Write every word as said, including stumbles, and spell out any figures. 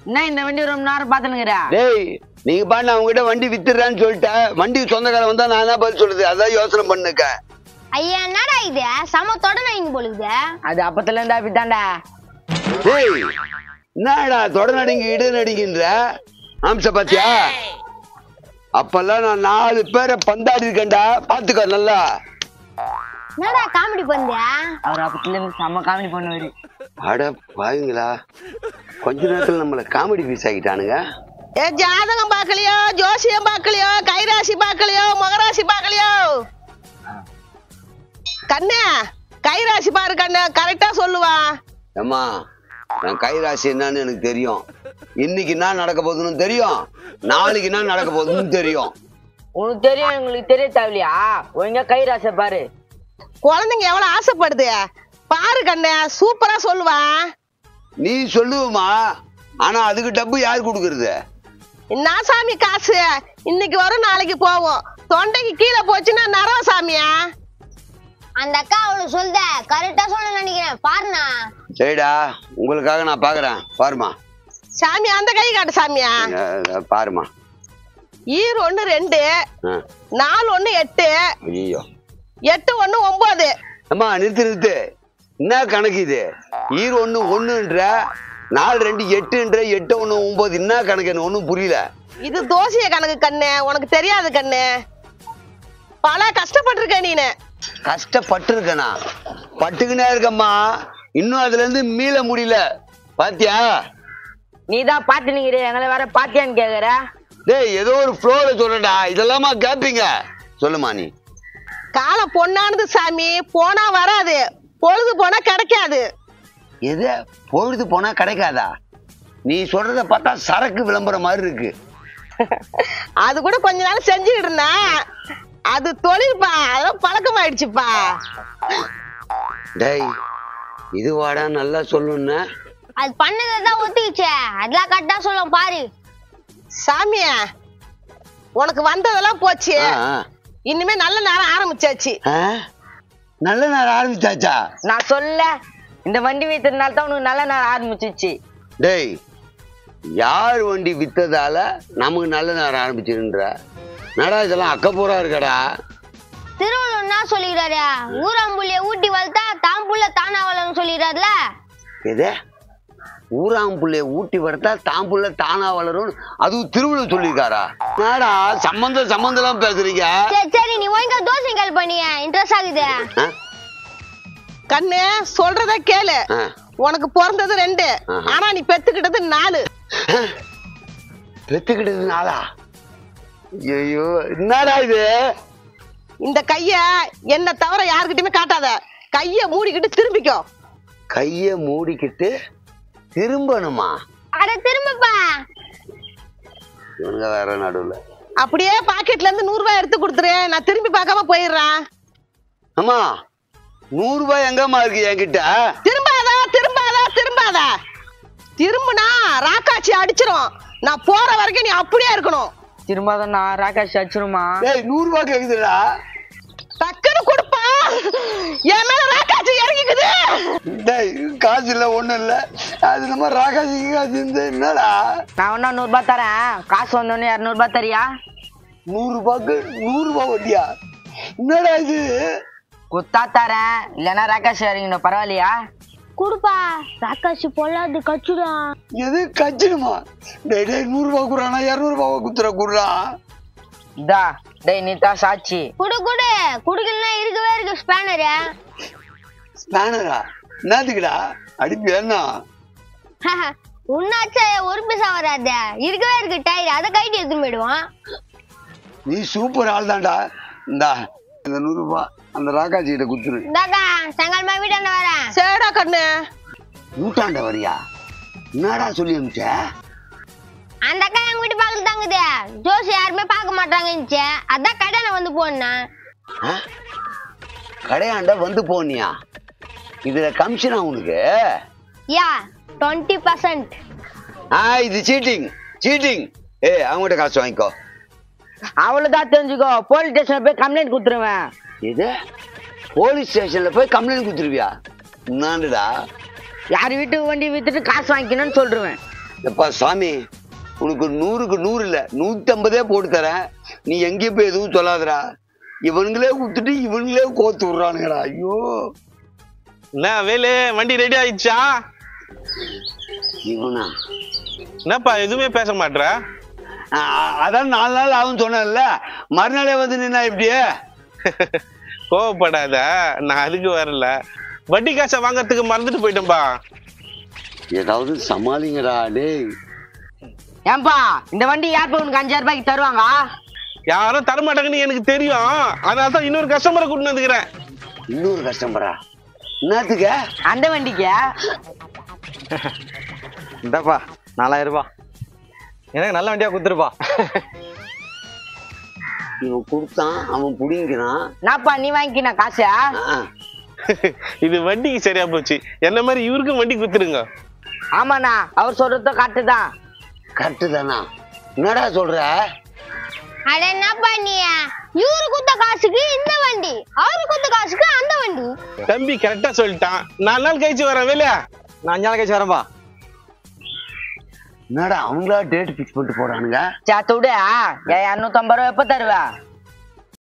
என்ன இந்த வண்டி ரொம்ப நேரம் பாத்துனுங்கறா? டேய் நீங்க பாட்டு அவங்க கிட்ட வண்டி வித்துறான்னு சொல்லிட்டேன். வண்டி சொந்தக்காரன் வந்தா நான் தான் பதில் சொல்றது. அதான் யோசனை பண்ணுக்க. ஐயா என்னடா இது சம தொடன இங்க போலுது. அது அப்பத்துல இருந்தா அப்படிதான்டா. டேய் என்னடா தொட நடிங்க இடு நடிங்கன்ற ஆம்ச பாத்தியா? அப்பெல்லாம் நான் நாலு பேரை பந்தாடி இருக்கேன்டா. பாத்துக்க நல்லா. என்னடா காமெடி பண்றியா? அவர் அப்பத்துல இருந்து செம்ம காமெடி பண்ணுவாரு. அட பாவீங்களா, கொஞ்ச நேரத்துல நம்மள காமெடி பீஸ் ஆகிட்டானுங்க. ஏ ஜாதகம் பாக்கலையோ, ஜோசியம் பாக்கலையோ, கைராசி பாக்கலையோ, மகராசி பாக்கலையோ? கண்ணே கைராசி பாரு கண்ணே, கரெக்டா சொல்லுவா. அம்மா நான் கைராசி என்னன்னு எனக்கு தெரியும். இன்னைக்கு என்ன நடக்க போகுதுன்னு தெரியும், நாளைக்கு என்ன நடக்க போகுதுன்னு தெரியும். உனக்கு தெரியும் உங்களுக்கு தெரிய தேவையா? ஒழுங்கா கைராசை பாரு. குழந்தைங்க எவ்வளவு ஆசைப்படுது பாரு கண்ணே, சூப்பரா சொல்லுவா. நீ சொல்லுவமா, ஆனா அதுக்கு டப்பு யாரு கொடுக்கறது? என்ன சாமி காசு இன்னைக்கு வரும் நாளைக்கு போவோம். தொண்டைக்கு கீழே போச்சுன்னா நரவ சாமியா? அந்த அக்கா அவளுக்கு சொல்லுத கரெக்டா சொல்ல நினைக்கிறேன் பாருண்ணா. சரிடா உங்களுக்காக நான் பாக்குறேன் பாருமா. சாமி அந்த கை காட்டு சாமியா. பாருமா. ஈர் ஒண்ணு ரெண்டு, நாலு ஒண்ணு எட்டு, ஐயோ எட்டு ஒண்ணு ஒன்பது. அம்மா நிறுத்து நிறுத்து. என்ன கணக்கு இது? ஈர் ஒண்ணு ஒண்ணுன்ற, நாலு ரெண்டு எட்டுன்ற, எட்டு ஒண்ணு ஒன்பது. என்ன கணக்கு எனக்கு ஒண்ணும் புரியல. இது தோசைய கணக்கு கண்ணு, உனக்கு தெரியாது கண்ணு. பல கஷ்டப்பட்டிருக்க நீனு. கஷ்டப்பட்டு இருக்கனா? பட்டுக்குனே இருக்கம்மா, இன்னும் அதுல இருந்து மீள முடியல. பாத்தியா? நீதான் பாத்து நீங்க எங்களை வேற பாத்தியான்னு கேக்குற. டேய் ஏதோ ஒரு ஃப்ளோல சொல்றடா, இதெல்லாமா கேப்பீங்க? சொல்லுமா நீ. காலம் பொண்ணானது சாமி, போனா வராது, பொழுது போனா கிடைக்காது. எது பொழுது போனா கிடைக்காதா? நீ சொல்றத பார்த்தா சரக்கு விளம்பரம் மாதிரி இருக்கு. அது கூட கொஞ்ச நாள் செஞ்சுக்கிட்டு இருந்தா, அது தொழில்பா, அதெல்லாம் பழக்கமாயிடுச்சுப்பா. டேய் இதுவாடா நல்லா சொல்லுன்னா? அது பண்ணதான் ஒத்துக்கிச்சே, அதெல்லாம் கரெக்டா சொல்லும் பாரு. சாமியா உனக்கு வந்ததெல்லாம் போச்சு, இனிமே நல்ல நேரம் ஆரம்பிச்சாச்சு. நல்ல நேரம் ஆரம்பிச்சாச்சா? நான் சொல்ல இந்த வண்டி வித்ததுனால தான் உனக்கு நல்ல நேரம் ஆரம்பிச்சிச்சு. டேய் யார் வண்டி வித்ததால நமக்கு நல்ல நேரம் ஆரம்பிச்சுன்ற நடா? இதெல்லாம் அக்கப்பூரா இருக்கடா. திருவள்ளுவர் என்ன சொல்லிடுறாரு? ஊராம்புள்ளிய ஊட்டி வளர்த்தா தாம்புள்ள தானா வளரும் சொல்லிடுறாருல. எது? ஊராம்புள்ளைய ஊட்டி வளர்த்தா தாம்புள்ள தானா வளரும்? அதுவும் திருவள்ளுவர் சொல்லியிருக்காரா? நாடா சம்பந்த சம்பந்தம் எல்லாம் பேசுறீங்க. சரி சரி நீ ஒழுங்கா தோசை கால் பண்ணிய, இன்ட்ரெஸ்ட் ஆகுது. கண்ணு சொல்றத கேளு. உனக்கு பிறந்தது ரெண்டு, ஆனா நீ பெத்துக்கிட்டது நாலு. பெத்துக்கிட்டது நாளா? ஐயோ என்னடா இது? இந்த கைய என்ன தவிர யாருக்கிட்டயுமே காட்டாத. கைய மூடிக்கிட்டு திரும்பிக்கோ. கைய மூடிக்கிட்டு திரும்பணுமா? அட திரும்பப்பா. இவனுங்க வேற நடுவுல. அப்படியே பாக்கெட்ல இருந்து நூறு ரூபாய் எடுத்து கொடுத்துரு, நான் திரும்பி பார்க்காம போயிடுறேன். அம்மா நூறு ரூபாய் எங்கம்மா இருக்கு என்கிட்ட? திரும்பாதா திரும்பாதா திரும்பாதா. திரும்பினா ராக்காச்சி அடிச்சிரும். நான் போற வரைக்கும் நீ அப்படியே இருக்கணும். திரும்பாதான் நான் ராகாஷ் அடிச்சிருமா? ஏய் நூறு ரூபாய் கேக்குதுடா. டக்குன்னு கொடுப்பா, என் மேல ராக்காச்சி இறங்கிக்குது. டேய் காசு இல்ல ஒண்ணும் இல்ல, அது நம்ம ராகாசி காசு இந்த என்னடா? நான் ஒன்னா நூறு ரூபாய் தரேன், காசு வந்தோடனே இருநூறு ரூபாய் தரியா? நூறு ரூபாய்க்கு நூறு ரூபாய் வட்டியா? என்னடா இது? குத்தா தரேன், இல்லன்னா ராகாஷ் இறங்கிடும். பரவாயில்லையா? குடுப்பா, ராக்காசி பொல்லாது கச்சுடா. எது கச்சிடுமா? டேய் டேய் நூறு ரூபாய் குடுறானா இருநூறு ரூபாய் குத்துற குடுறா. இதா டேய் நீ தான் சாட்சி. குடு குடு, குடுக்கலன்னா இருக்கவே இருக்கு ஸ்பேனர். ஸ்பேனரா? என்னதுக்குடா? அடிப்பு என்ன? உன்னாச்சே ஒரு பைசா வராது, இருக்கவே இருக்கு டயர், அதை கைட்டு எடுத்து போயிடுவான். நீ சூப்பர் ஆள் தான்டா. இந்தா இந்த நூறு ரூபாய் அந்த ராகாஜி கிட்ட குத்துரு. இந்தாக்கா செங்கல்மா வீட்டாண்ட வரேன். சரிடா கண்ணு. நூற்றாண்ட வரியா? என்னடா சொல்லி அனுப்பிச்ச? அந்த அக்கா எங்க வீட்டு பக்கத்துல தாங்குது, ஜோசி யாருமே பார்க்க மாட்டாங்கன்னு, அதான் கடையில வந்து போனேன். கடையாண்ட வந்து போனியா? இதுல கமிஷனா உனக்கு? யா டுவெண்ட்டி பர்சன்ட். ஆ இது சீட்டிங் சீட்டிங். ஏ அவங்ககிட்ட காசு வாங்கிக்கோ. அவ்வளவுதான் தெரிஞ்சுக்கோ, போலீஸ் ஸ்டேஷன்ல போய் கம்ப்ளைண்ட் கொடுத்துருவேன். இது போலீஸ் ஸ்டேஷன்ல போய் கம்ப்ளைண்ட் கொடுத்துருவியா? என்னடா? யார் வீட்டு வண்டி வித்துட்டு காசு வாங்கிக்கணும்னு சொல்றேன். எப்பா சாமி உனக்கு நூறுக்கு நூறு இல்ல நூத்தி ஐம்பதே போட்டு தரேன். நீ எங்கேயும் போய் எதுவும் சொல்லாதடா. இவனுங்களே குடுத்துட்டு இவனுங்களே கோத்து விடுறானுங்கடா. ஐயோ என்ன வேலு வண்டி ரெடி ஆயிடுச்சா? இவனா என்னப்பா எதுவுமே பேச மாட்ற? அதான் நாலு நாள் ஆகும் சொன்னேன்ல, மறுநாளே வந்து நின்னா இப்படியே. கோவப்படாத, நான் அதுக்கு வரல, வட்டி காசை வாங்கறதுக்கு மறந்துட்டு போயிட்டேன்பா. ஏதாவது சமாளிங்கடா டேய். ஏன்பா இந்த வண்டி யார் உனக்கு அஞ்சாயிரம் ரூபாய்க்கு தருவாங்க? யாரும் தரமாட்டாங்கன்னு எனக்கு தெரியும், அதனாலதான் இன்னொரு கஸ்டமரை கூட்டிட்டு வந்துக்கிறேன். இன்னொரு கஸ்டமரா? என்னத்துக்க? அந்த வண்டிக்கு இந்தாப்பா நாலாயிரம் ரூபாய், எனக்கு நல்ல வண்டியா குடுத்துருப்பா. இவன் கொடுத்தான், அவன் புடிங்கிறான். நாப்பா நீ வாங்கிக்கின காசு? இது வண்டிக்கு சரியா போச்சு, என்ன மாதிரி இவருக்கும் வண்டி குத்துருங்க. ஆமாண்ணா, அவர் சொல்றது கரெக்டு தான். கரெக்டு தானா? என்னடா சொல்ற? அட என்னப்பா நீ, இவரு குத்த காசுக்கு இந்த வண்டி, அவரு குத்த காசுக்கு அந்த வண்டி. தம்பி கரெக்டா சொல்லிட்டான். நாலு நாள் கழிச்சு வரேன் வேலையா. நான் அஞ்சு நாள் கழிச்சு வரேன்பா. என்னடா அவங்களா டேட் பிக்ஸ் பண்ணிட்டு போறானுங்க? சேத்து விடு, இரநூத்தி ஐம்பது ரூபா எப்ப தருவ?